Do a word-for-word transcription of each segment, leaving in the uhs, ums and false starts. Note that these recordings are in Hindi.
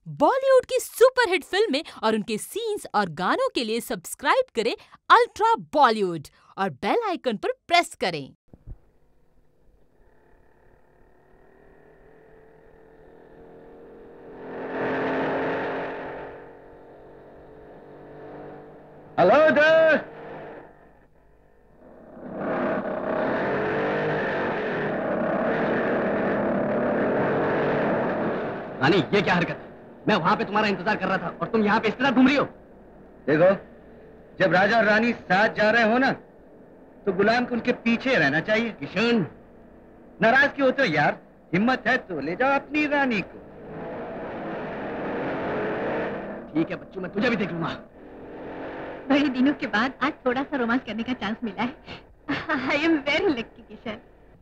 बॉलीवुड की सुपरहिट फिल्में और उनके सीन्स और गानों के लिए सब्सक्राइब करें अल्ट्रा बॉलीवुड और बेल आइकन पर प्रेस करें। Hello there. रानी, ये क्या हरकत है? मैं वहां पे तुम्हारा इंतजार कर रहा था और तुम यहाँ पे इस तरह घूम रही हो। देखो, जब राजा और रानी साथ जा रहे हो ना, तो गुलाम को उनके पीछे रहना चाहिए। किशन, नाराज क्यों होते हो यार? हिम्मत है तो ले जाओ अपनी रानी को। ठीक है बच्चों, मैं तुझे भी देख लूंगा। बड़े दिनों के बाद आज थोड़ा सा रोमांस करने का चांस मिला है। I am very lucky Kishan.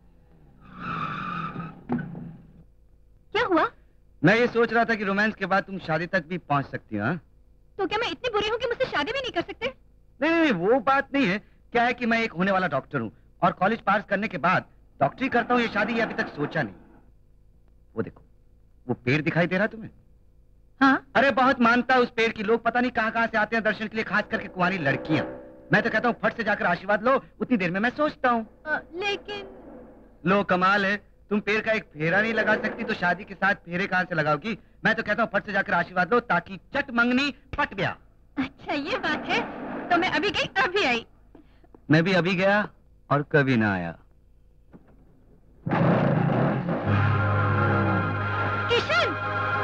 क्या हुआ? मैं ये सोच रहा था कि रोमांस के बाद तुम शादी तक भी पहुंच सकती हो। हाँ? तो क्या मैं इतनी बुरी हूँ कि मुझसे शादी भी नहीं कर सकते? नहीं नहीं, वो बात नहीं है। क्या है कि मैं एक होने वाला डॉक्टर हूँ और कॉलेज पास करने के बाद डॉक्टरी करता हूँ। ये शादी ये अभी तक सोचा नहीं। वो देखो, वो पेड़ दिखाई दे रहा है तुम्हें? हाँ? अरे बहुत मानता है उस पेड़ की। लोग पता नहीं कहाँ कहाँ से आते हैं दर्शन के लिए, खास करके कुंवारी लड़कियां। मैं तो कहता हूँ फट से जाकर आशीर्वाद लो, उतनी देर में मैं सोचता हूँ। लेकिन लो, कमाल है, तुम पेड़ का एक फेरा नहीं लगा सकती तो शादी के साथ फेरे कहाँ से लगाओगी? मैं तो कहता हूँ फट से जाकर आशीर्वाद लो ताकि चट मंगनी पट गया। अच्छा ये बात है, तो मैं अभी गई अभी आई। मैं भी अभी गया और कभी ना आया। किशन!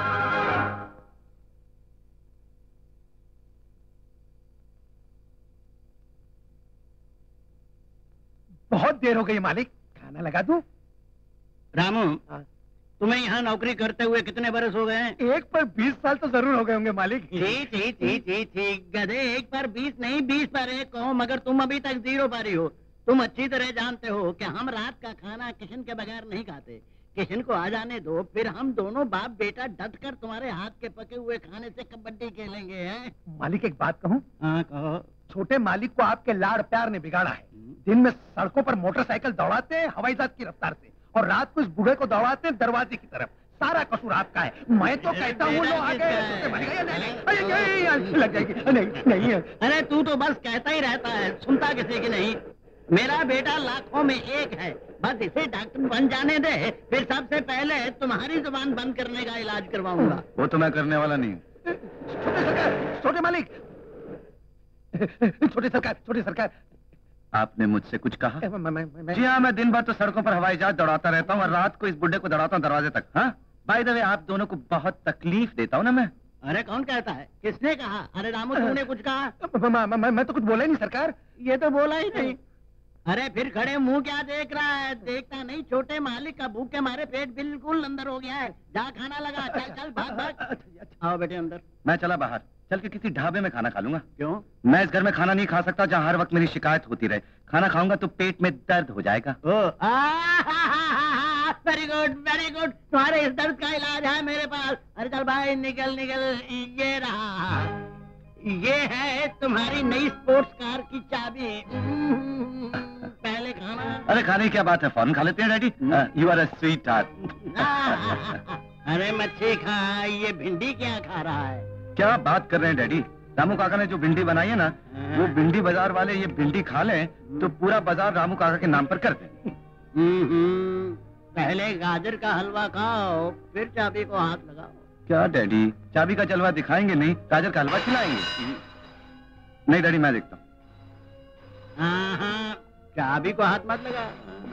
बहुत देर हो गई मालिक, खाना लगा दूं? रामू, हाँ। तुम्हें यहाँ नौकरी करते हुए कितने बरस हो गए हैं? एक पर बीस साल तो जरूर हो गए होंगे मालिक। ठीक ठीक ठीक ठीक ठीक गधे, एक पर बीस नहीं बीस पर एक कहो, मगर तुम अभी तक जीरो पारी हो। तुम अच्छी तरह जानते हो कि हम रात का खाना किशन के बगैर नहीं खाते। किशन को आ जाने दो, फिर हम दोनों बाप बेटा डट कर तुम्हारे हाथ के पके हुए खाने से कबड्डी खेलेंगे। हैं? मालिक एक बात कहूँ? हाँ कहो। छोटे मालिक को आपके लाड़ प्यार ने बिगाड़ा है। दिन में सड़कों पर मोटरसाइकिल दौड़ाते हैं हवाई जहाज की रफ्तार से, और रात को इस बूढ़े को दौड़ाते हैं दरवाजे की तरफ। सारा कसूर आपका है। मैं तो कहता हूँ लो आगे। लग जाएगी। नहीं नहीं। अरे तू तो बस कहता ही रहता है, सुनता किसी की नहीं। मेरा बेटा लाखों में एक है, बस इसे डॉक्टर बन जाने दे, फिर सबसे पहले तुम्हारी जुबान बंद करने का इलाज करवाऊंगा। वो तो मैं करने वाला नहीं। छोटे सरकार, छोटे मालिक, छोटे सरकार, छोटे सरकार, आपने मुझसे कुछ कहा? मैं, मैं, मैं, मैं... जी हाँ, मैं दिन भर तो सड़कों पर हवाई जहाज दौड़ाता रहता हूँ और रात को इस बुड्ढे को दौड़ाता हूँ दरवाजे तक। हाँ, बाय द वे, आप दोनों को बहुत तकलीफ देता हूँ ना मैं। अरे कौन कहता है? किसने कहा? अरे रामू, तुमने कुछ कहा? मैं, मैं, मैं, मैं तो कुछ बोला ही नहीं सरकार। ये तो बोला ही नहीं। अरे फिर खड़े मुंह क्या देख रहा है? देखता नहीं छोटे मालिक का भूख के मारे पेट बिल्कुल अंदर हो गया है। जा खाना लगा, चल चल भाग भाग। आओ बेटे अंदर। मैं चला बाहर, चल के किसी ढाबे में खाना खा लूंगा। क्यों? मैं इस घर में खाना नहीं खा सकता जहाँ हर वक्त मेरी शिकायत होती रहे। खाना खाऊंगा तो पेट में दर्द हो जाएगा। वेरी गुड वेरी गुड, तुम्हारे इस दर्द का इलाज है मेरे पास। अरे चल भाई, निकल निकल। ये रहा, ये है तुम्हारी नई स्पोर्ट्स कार की चाबी। पहले खाना। अरे खाने की क्या बात है, फौरन खा लेते हैं daddy. You are a sweetheart. अरे मच्छी खा, ये भिंडी क्या खा रहा है? क्या बात कर रहे हैं डैडी? रामू काका ने जो भिंडी बनाई है ना, वो भिंडी बाजार वाले ये भिंडी खा लें तो पूरा बाजार रामू काका के नाम पर कर दें। पहले गाजर का हलवा खाओ, फिर चाबी को हाथ लगाओ। क्या डैडी, चाबी का जलवा दिखाएंगे नहीं, गाजर का हलवा खिलाएंगे? नहीं डैडी, मैं देखता हूँ। हाँ हाँ, चाबी को हाथ मत लगा।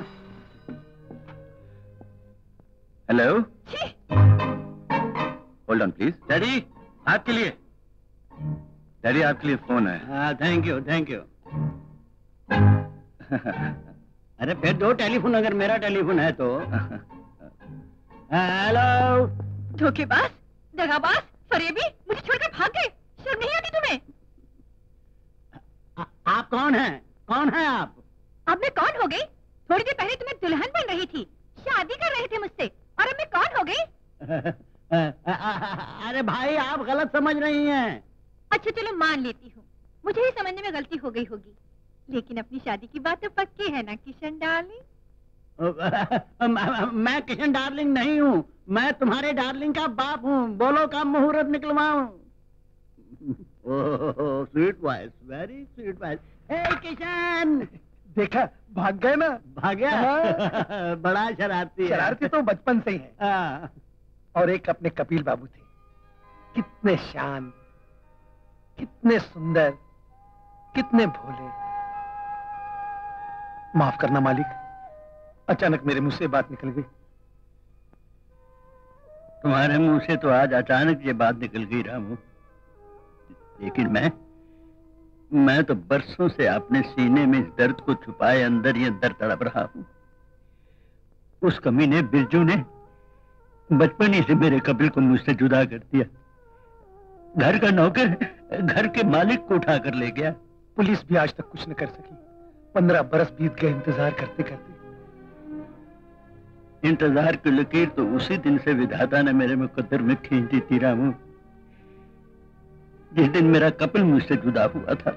Hello, hold on please. Daddy, आपके लिए। डैडी, आपके लिए फोन है। हाँ, थैंक यू थैंक यू। अरे फिर दो टेलीफोन अगर मेरा टेलीफोन है तो। हेलो। धोखेबाज, दगाबाज, फरेबी, मुझे छोड़कर भाग गए। शर्म नहीं आती तुम्हें? आ, आप कौन हैं? कौन हैं आप? अब मैं कौन हो गई? थोड़ी देर पहले तुम्हें दुल्हन बन रही थी, शादी कर रहे थे मुझसे, और अब मैं कौन हो गई? अरे भाई, आप गलत समझ रही हैं। अच्छा चलो मान लेती हूँ, मुझे ही समझने में गलती हो गई होगी, लेकिन अपनी शादी की बात तो पक्की है ना किशन डार्लिंग? मैं किशन डार्लिंग नहीं हूँ, मैं तुम्हारे डार्लिंग का बाप हूँ। बोलो का मुहूर्त निकलवाऊं? Oh sweet voice, very sweet voice. ए किशन, देखा भाग गए ना। भाग गया? हाँ। बड़ा शरारती है। शरारती तो बचपन से ही है। हाँ। और एक अपने कपिल बाबू थे, कितने शान, कितने सुंदर, कितने भोले। माफ करना मालिक, अचानक मेरे मुंह से बात निकल गई। तुम्हारे मुंह से तो आज अचानक ये बात निकल गई रामू, लेकिन मैं मैं तो बरसों से अपने सीने में इस दर्द को छुपाए अंदर ही अंदर तड़प रहा हूं। उस कमीने बिरजू ने बचपन ही से मेरे कपिल को मुझसे जुदा कर दिया। घर का नौकर घर के मालिक को उठा कर ले गया। पुलिस भी आज तक कुछ न कर सकी। पंद्रह बरस बीत गए इंतजार करते करते। इंतजार की लकीर तो उसी दिन से विधाता ने मेरे मुकद्दर में खींच दी थी रामू, जिस दिन मेरा कपिल मुझसे जुदा हुआ था।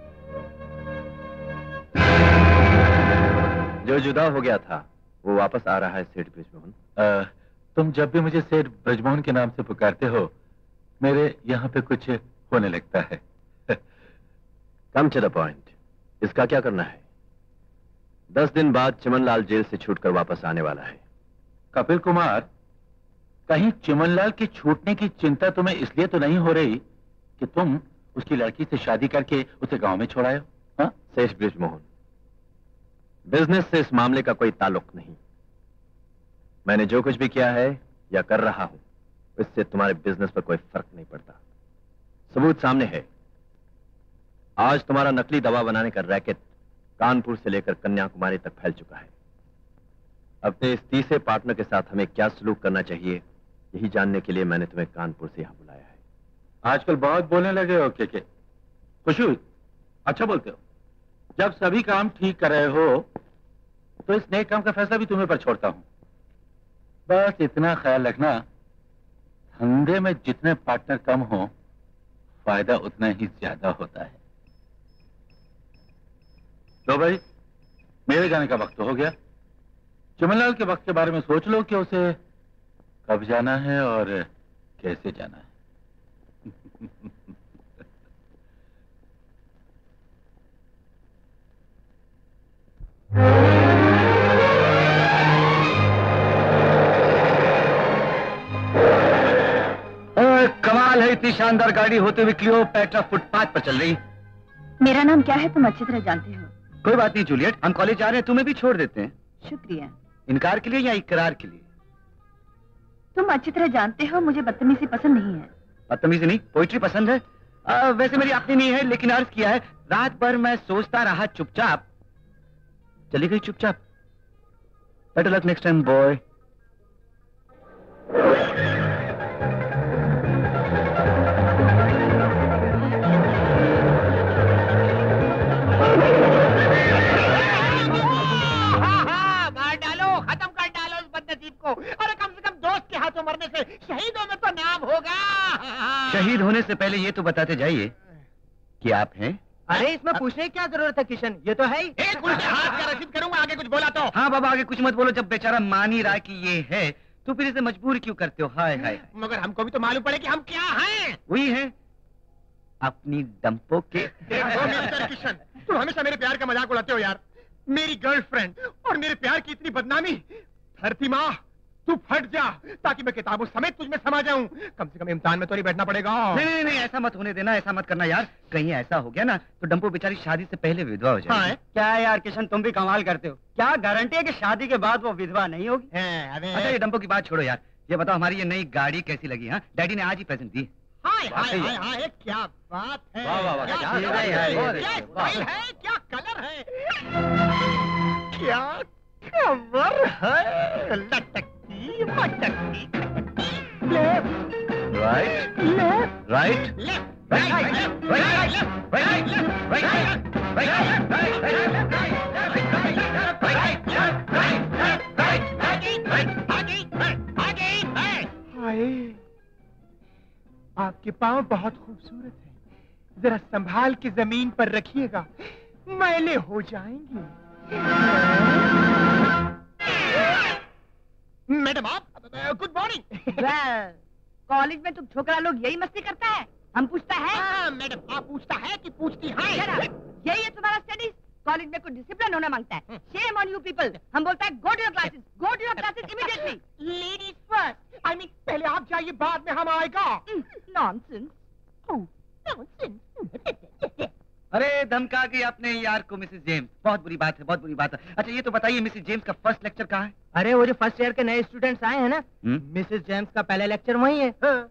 जो जुदा हो गया था वो वापस आ रहा है सेठ ब्रिजमोहन। तुम जब भी मुझे सेठ ब्रिजमोहन के नाम से पुकारते हो, मेरे यहाँ पे कुछ होने लगता है। कम टू द पॉइंट, इसका क्या करना है? दस दिन बाद चिमनलाल जेल से छूटकर वापस आने वाला है। कपिल कुमार, कहीं चिमनलाल के छूटने की चिंता तुम्हें इसलिए तो नहीं हो रही कि तुम उसकी लड़की से शादी करके उसे गांव में छोड़ाए हो? हाँ? सेठ ब्रिजमोहन, बिजनेस से इस मामले का कोई ताल्लुक नहीं। मैंने जो कुछ भी किया है या कर रहा हूं, इससे तुम्हारे बिजनेस पर कोई फर्क नहीं पड़ता। सबूत सामने है। आज तुम्हारा नकली दवा बनाने का रैकेट कानपुर से लेकर कन्याकुमारी तक फैल चुका है। अपने इस तीसरे पार्टनर के साथ हमें क्या सलूक करना चाहिए, यही जानने के लिए मैंने तुम्हें कानपुर से यहां बुलाया है। आजकल बहुत बोलने लगे हो के, के। खुशी हुई, अच्छा बोलते हो। जब सभी काम ठीक कर रहे हो तो इस नए काम का फैसला भी तुम्हें पर छोड़ता हूं। बस इतना ख्याल रखना, धंधे में जितने पार्टनर कम हो, फायदा उतना ही ज्यादा होता है। तो भाई, मेरे जाने का वक्त तो हो गया। चिमनलाल के वक्त के बारे में सोच लो कि उसे कब जाना है और कैसे जाना है। कमाल है, इतनी शानदार गाड़ी होते हुए क्लियोपेट्रा फुटपाथ पर चल रही। मेरा नाम क्या है तुम अच्छी तरह जानते हो। कोई बात नहीं जूलियट, हम कॉलेज जा रहे हैं, तुम्हें भी छोड़ देते हैं। शुक्रिया। इनकार के लिए या इकरार के लिए? तुम अच्छी तरह जानते हो मुझे बदतमीजी पसंद नहीं है। बदतमीजी नहीं, पोइट्री पसंद है। आ, वैसे मेरी अपनी नहीं है, लेकिन अर्ज किया है। रात भर मैं सोचता रहा चुपचाप, चली गई चुपचाप। Better luck next time boy. अरे कम से कम दोस्त के हाथों मरने से शहीदों में तो नाम होगा। शहीद होने से पहले ये तो बताते जाइए कि आप हैं। अरे इसमें पूछने की क्या जरूरत है किशन, ये तो है ही। एक उल्टे हाथ का रसीद करूंगा, आगे कुछ बोला तो। हाँ बाबा, आगे कुछ मत बोलो। जब बेचारा मान ही रहा कि ये है तो फिर इसे मजबूर क्यों करते हो? हाय हाय। मगर हमको भी तो मालूम पड़े कि हम क्या हैं। वही है, अपनी डंपो के। देखो मिस्टर किशन, तुम हमेशा मेरे प्यार का मजाक उड़ाते हो यार। मेरी गर्लफ्रेंड और मेरे प्यार की इतनी बदनामी। धरती माँ, तू फट जा ताकि मैं किताबों समेत तुझ में समा जाऊं। कम से कम इम्तिहान में तो नहीं बैठना पड़ेगा। नहीं नहीं नहीं, ऐसा मत होने देना, ऐसा मत करना यार। कहीं ऐसा हो गया ना तो डंपो बेचारी शादी से पहले विधवा हो जाएगी। हाँ, क्या यार किशन, तुम भी कमाल करते हो। क्या गारंटी है कि शादी के बाद वो विधवा नहीं होगी? अच्छा ये डंपो की बात छोड़ो यार, ये बताओ हमारी ये नई गाड़ी कैसी लगी? हाँ, डैडी ने आज ही प्रेजेंट दी। हाय हाय हाय हाय, क्या बात है। वाह, वाह, वाह, क्या क्या चीज़ बात है, है, क्या वाह। स्टाइल है, क्या कलर है, क्या कमर है। लटकती मटकती, left right left right left right right right हाय, आपके पाँव बहुत खूबसूरत हैं। जरा संभाल के जमीन पर रखिएगा, मैले हो जाएंगे। मैडम आप, गुड मॉर्निंग। कॉलेज में तुम छोकरा लोग यही मस्ती करता है? हम पूछता है? हाँ, मैडम आप पूछता है कि पूछती है? यही है तुम्हारा स्टडीज? कॉलेज में कुछ डिसिप्लिन होना मांगता है। Shame on you people. हम बोलता है go to your classes, go to your classes immediately. Ladies first. I mean पहले आप जाइए, बाद में हम आएगा। नॉनसेंस। अरे धमका गई आपने यार को मिसेस जेम्स। बहुत बुरी बात है, बहुत बुरी बात है। अच्छा ये तो बताइए मिसेस जेम्स का फर्स्ट लेक्चर कहाँ है? अरे वो जो फर्स्ट ईयर के नए स्टूडेंट्स आए हैं ना, मिसेस जेम्स का पहला लेक्चर वही है। हाँ।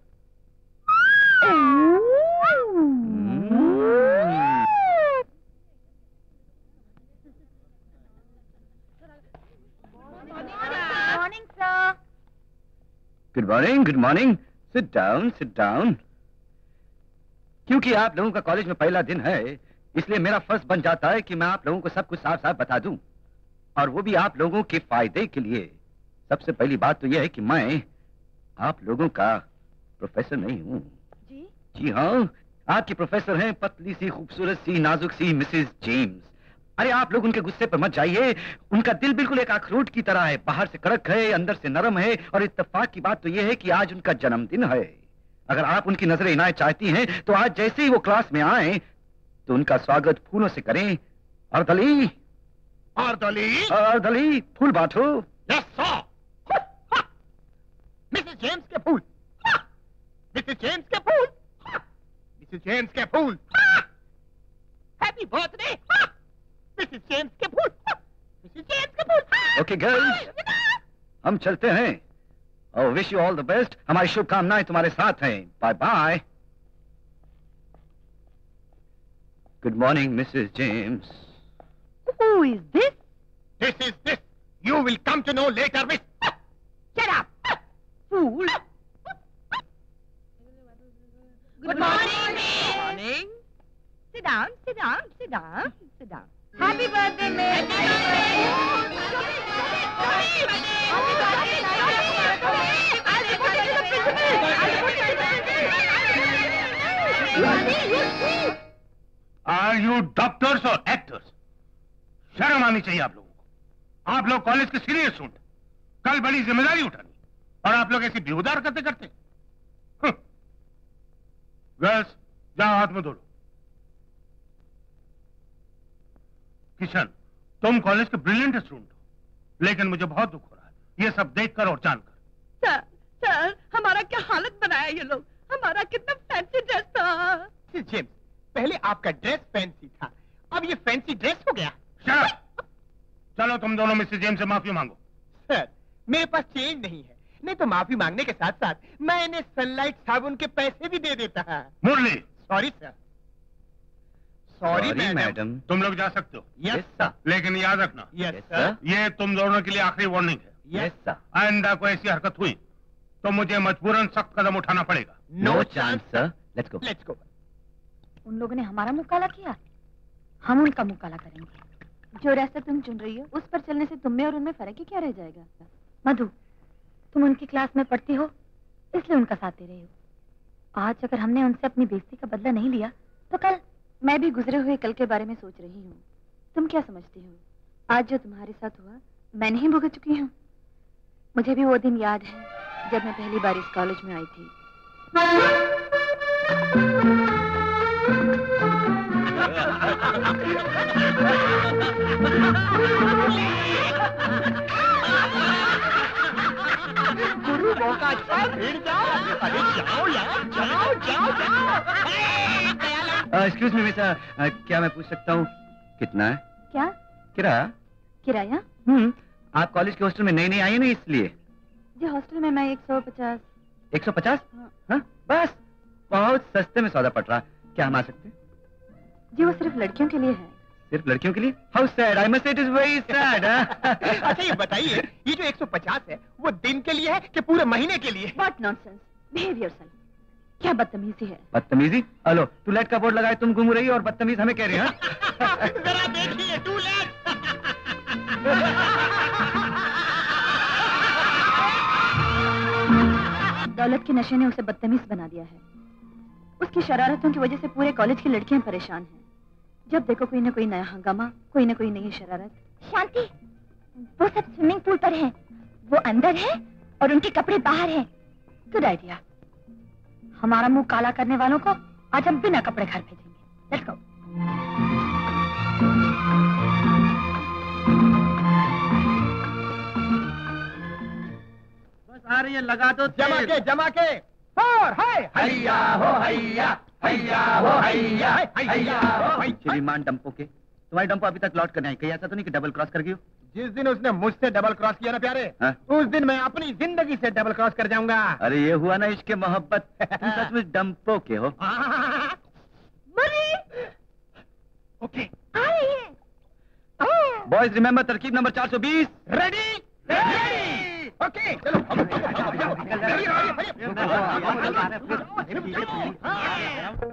Morning sir. Good morning, good morning. Sit down, sit down. क्योंकि आप लोगों का कॉलेज में पहला दिन है, इसलिए मेरा फर्ज बन जाता है कि मैं आप लोगों को सब कुछ साफ साफ बता दूं, और वो भी आप लोगों के फायदे के लिए। सबसे पहली बात तो यह है कि मैं आप लोगों का प्रोफेसर नहीं हूँ। जी? जी हाँ, आपकी प्रोफेसर हैं पतली सी, खूबसूरत सी, नाजुक सी मिसेस जेम्स। अरे आप लोग उनके गुस्से पर मत जाइए। उनका दिल बिल्कुल एक अखरोट की तरह है, बाहर से कड़क है, अंदर से नरम है। और इत्तेफाक की बात तो यह है कि आज उनका जन्मदिन है। अगर आप उनकी नजर इनायत चाहती हैं तो आज जैसे ही वो क्लास में आए तो उनका स्वागत फूलों से करें। और दली और दली और दली फूल बांटो। Yes sir. मिसेस जेम्स के फूल, मिसेस जेम्स के फूल, मिसेस जेम्स के फूल। हैप्पी बर्थडे मिसेस जेम्स के फूल, मिसेस जेम्स के फूल। ओके गर्ल्स, हम चलते हैं। और wish you all the best. हमारी शुभकामनाएं तुम्हारे साथ हैं। Bye bye. Good morning Mrs James. Who is this? This is this. You will come to know later, miss. Shut up, fool. Good morning. Morning. Sit down, sit down, sit down, sit down. Happy birthday, miss. Happy birthday. Happy birthday. I'll report it to the principal. I'll report it to the principal. Are you doctors और एक्टर्स? शर्म आनी चाहिए आप लोगों को। आप लोग कॉलेज के सीनियर स्टूडेंट, कल बड़ी जिम्मेदारी उठानी, और आप लोग ऐसी बेहुदा हरकतें करते। गर्ल्स जाओ हाथ में धो लो। किशन, तुम कॉलेज के ब्रिलियंट स्टूडेंट हो, लेकिन मुझे बहुत दुख हो रहा है ये सब देखकर और जानकर। सर, सर, हमारा क्या हालत बनाया ये लोग। हमारा कितना फैंसी ड्रेस था। जेम्स, पहले आपका ड्रेस फैंसी था, अब ये फैंसी ड्रेस हो गया। Shut up! चलो तुम दोनों मिसेस जेम्स से माफी मांगो। सर, मेरे पास चेंज नहीं है, नहीं तो माफी मांगने के साथ साथ मैं इन्हें सनलाइट साबुन के पैसे भी दे देता है। Murli, sorry sir. Sorry madam. तुम लोग जा सकते हो। Yes sir. लेकिन याद रखना, यस सर। ये तुम दोनों के लिए आखिरी वार्निंग है। Yes sir. आइंदा कोई ऐसी हरकत हुई तो मुझे मजबूरन सख्त कदम उठाना पड़ेगा। No chance sir. Let's go. Let's go. उन लोगों ने हमारा मुंह काला किया, हम उनका मुंह काला करेंगे। जो रास्ता तुम चुन रही हो उस पर चलने से तुम में और उनमें फर्क ही क्या रह जाएगा। मधु, तुम उनकी क्लास में पढ़ती हो इसलिए उनका साथ दे रही हो। आज अगर हमने उनसे अपनी बेइज्जती का बदला नहीं लिया तो कल मैं भी गुजरे हुए कल के बारे में सोच रही हूँ। तुम क्या समझती हो, आज जो तुम्हारे साथ हुआ मैं नहीं भुगत चुकी हूँ। मुझे भी वो दिन याद है जब मैं पहली बार इस कॉलेज में आई थी। गुरु मौका अच्छा है, भीड़ जाओ। अरे जाओ यार, जाओ जाओ जाओ। एक्सक्यूज मी मिस्टर, क्या मैं पूछ सकता हूँ कितना है क्या किराया? किराया? हम्म, आप कॉलेज के हॉस्टल में नई नई आई है ना इसलिए। जी हॉस्टल में मैं एक सौ पचास। एक सौ पचास? हाँ। हाँ, बस बहुत सस्ते में सौदा पड़ रहा। क्या हम आ सकते हैं? जी वो सिर्फ लड़कियों के लिए है। सिर्फ लड़कियों के लिए? How sad, I must say it is very sad. अच्छा ये बताइए, ये जो एक सौ पचास है वो दिन के लिए है कि पूरे महीने के लिए? What nonsense! Behave yourself. क्या बदतमीजी है। बदतमीजी? हेलो, टू लेट का बोर्ड लगाए तुम घूम रही हो और बदतमीज हमें कह रही है। जरा देखिए, टू लेट। दौलत के नशे ने उसे बदतमीज बना दिया है। उसकी शरारतों की वजह से पूरे कॉलेज की लड़कियां परेशान हैं। जब देखो कोई ना कोई नया हंगामा, कोई ना कोई नई शरारत। शांति, वो सब स्विमिंग पूल पर है। वो अंदर है और उनके कपड़े बाहर हैं। Good idea. हमारा मुंह काला करने वालों को आज हम बिना कपड़े घर भेजेंगे। Let's go. बस आ रही है, लगा दो जमा के जमा के और हाय हैया हो हैया हैया हो हैया हैया हो हैया। श्रीमान डंपो के, तुम्हारी डंपो अभी तक लौट कर नहीं, कहीं ऐसा तो नहीं कि डबल क्रॉस कर गई हो? जिस दिन उसने मुझसे डबल क्रॉस किया ना प्यारे, हाँ? उस उस दिन मैं अपनी जिंदगी से डबल क्रॉस कर जाऊंगा। अरे ये हुआ ना इश्क मोहब्बत। तुम सचमुच डंपो के हो। ओके आ रही है। बॉयज रिमेंबर तरकीब नंबर चार सौ बीस। रेडी रेडी ओके चलो हम- हम- हम- हम- हम-